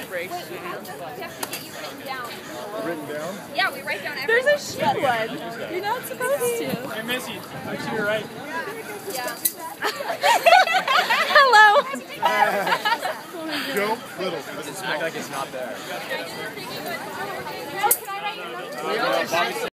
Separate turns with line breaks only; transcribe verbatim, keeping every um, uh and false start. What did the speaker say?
breaks.
Wait, we have to, we have to get you written down.
Written down?
Yeah, we write down everything.
There's a shit one. You're not supposed to.
Hey, Missy, make sure you're right.
Yeah.
Hello.
Go little.
It's act like it's not there.
Oh, can I write your number?